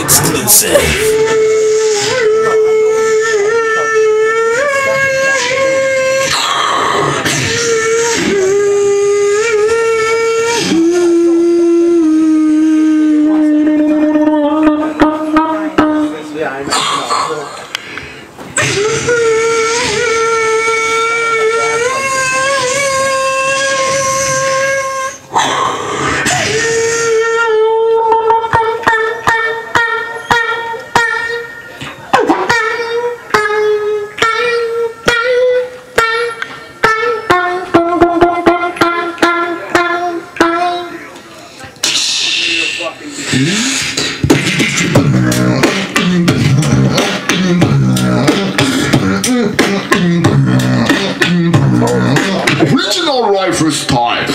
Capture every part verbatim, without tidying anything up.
Exclusive. Original Rifles time.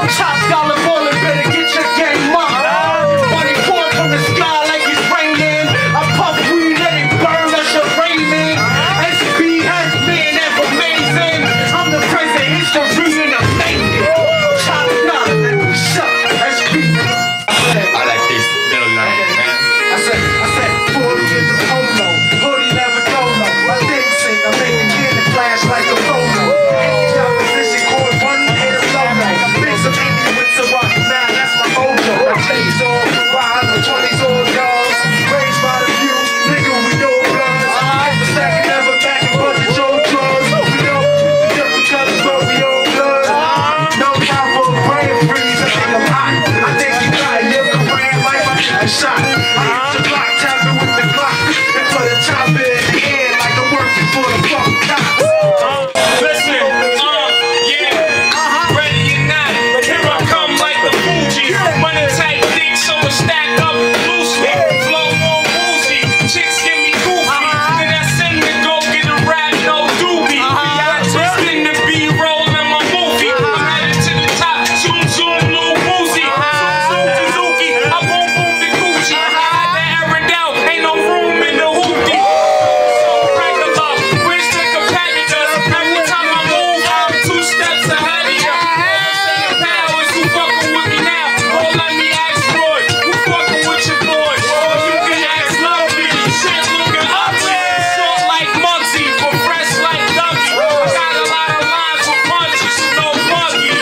Top dollar ballin', better get your game up. Money pouring from the sky like it's raining. I puff weed, let it burn, that shit raining. S B has been ever amazing. I'm the present history in the making. Top dollar, let me shut. S B. I like this middle line, man. I said, I said, forty in the polo. Hoodie never dolo. I think sing, I make the kid flash like a photo. Any opposition chord, one hit a logo. Mix of Indian with some rock, now that's my mojo. My J's all rise, my twenties all yours. Raised by the view, nigga, we know bloods. Never stacking, never backing, budget your drugs. We know the different colors, but we all blood. No time for a brain freeze, I think I'm hot. I think you got a little career like my shot. I hit the block, tapping with the clock. And put a chopper in the air like I'm working for the fucking cops. Listen, uh, yeah, ready or not, here I come like the Fuji. Money tight, thick, so it's stacked up loosely. Flow more woozy, chicks get me goofy. Then I send to go get a rap, no doobie. I just in the B-roll in my movie. I'm headed to the top, zoom zoom, Lil Woozy. Zoom Suzuki, I won't boom the Gucci. I had to air it out, ain't no room in the hoopty. So regular, wish the competitors. Every time I move, I'm two steps ahead of ya. Saying powers, who fucking with me now? Or let me ask Roy, who fucking with your boy? Or you can ask Lovely, shit looking ugly. Short like Muggsy, but fresh like Dougie. I got a lot of lines with punches, no buggy.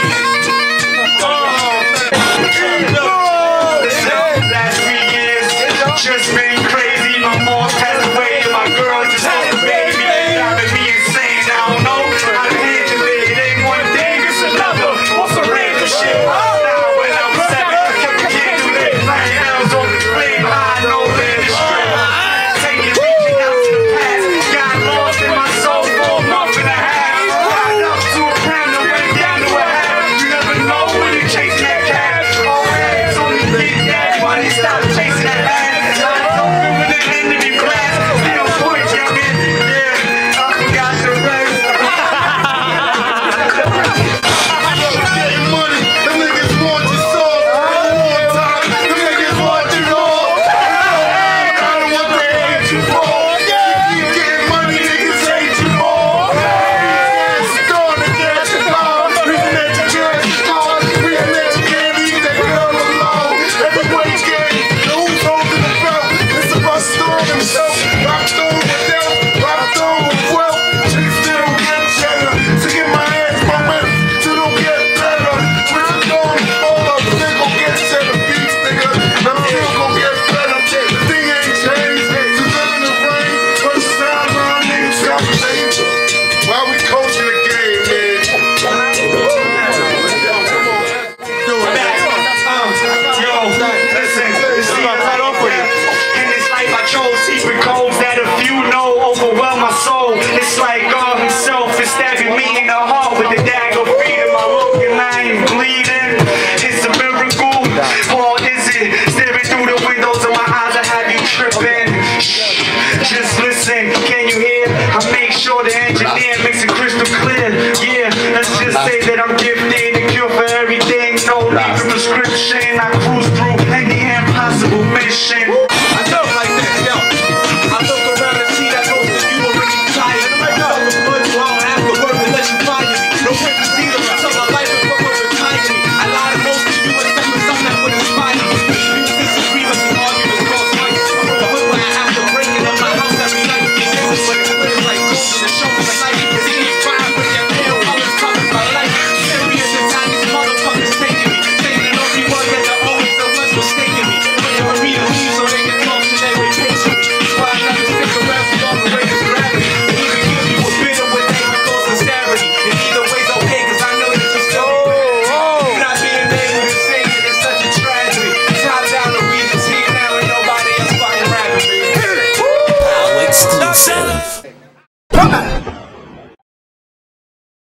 Last three years, just been crazy. My mom passed away, and my girl just had a baby. Driving me insane, I don't know how to handle it. It ain't one thing, it's another. On some random shit. Now, when I was seven, I kept a kid through it. Nine hours on the flame, I know that it's true. Taking, reaching out to the past. Got lost in my soul for a month and a half. Riding up to a pound and went down to a half. You never know when you're chasing that cash. All hands on the get that money, stop chasing that ass. Eyes open with an enemy class. Still point, youngin'. Yeah, I forgot the rest. Getting money, them niggas want your soul. One more time, them niggas want you all. I don't want to hate you all. You keep getting money, niggas hate you all. It's starting to get you down. Reason that you can't start, reason that you can't leave that girl alone. Everywhere you get, who's holding the belt? It's about storm himself. Rock stone with death, rock stone with wealth. Chicks still get cheddar. To get my hands my whip, till don't get better. When I'm going to fall up, they gon' get cheddar beats, nigga. I'm still gon' get better. The thing ain't changed. To live in the rain, put the sound on niggas got paid. While we coaching the game, man. Come on. Do it. Yo, listen, see, I cut off with it. In this life I chose secret codes that a few know overwhelm my soul. It's like God himself is stabbing me in the heart with the dagger freedom. I look and I ain't bleeding. It's a miracle. Or is it? Staring through the windows of my eyes, I have you tripping. Shh, just listen, can you hear? I make sure the engineer makes it crystal clear. Yeah, let's just say that I'm gifted, the cure for everything. No need for prescription. I cruise through any impossible mission. I look like this, yo. I look around and see that most of you already tired. I'm fucking blood, so I don't have to work unless you fire me. No purpose either until my life is what will retire me. I lie to most of you except for some that would inspire me. You disagreements and arguments cause fights. I'm from the hood where I have to break it up my house every night. This is what it feels like gold in the show of the light. It's each fire with their pale colors colored by light. Serious and time these motherfuckers taking me. Saying that only one that the always the ones mistaking me. Waiting for me to leave so they can talk to their way patiently. That's why I never stick around so long the way is gravity. And even kill you with bitter with anger cause sincerity. And either way's okay cause I know that you're still not being able to sing it is such a tragedy. Top down to read the team now and nobody else fucking rapping me. Exclusive.